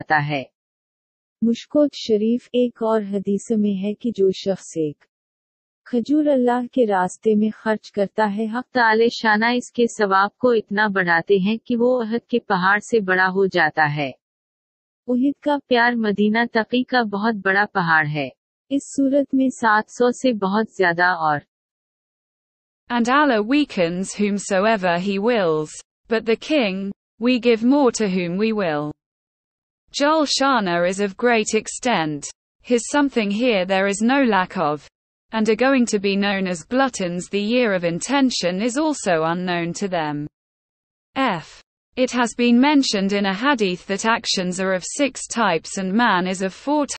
जाता है। मुश्कोत शरीफ एक और हदीस में है कि जो शख्स एक खजूर अल्लाह के रास्ते में खर्च करता है, हक ताले शाना इसके सवाब को इतना बढ़ाते हैं कि वो अहद के पहाड़ से बड़ा हो जाता है। उहिद का प्यार मदीना तकी का बहुत बड़ा पहाड़ है। इस सूरत में 700 से बहुत ज्यादा और And Allah weakens whomsoever he wills, but the king, we give more to whom we will. Jal Shana is of great extent. His something here there is no lack of. And are going to be known as gluttons. The year of intention is also unknown to them. It has been mentioned in a hadith that actions are of 6 types and man is of 4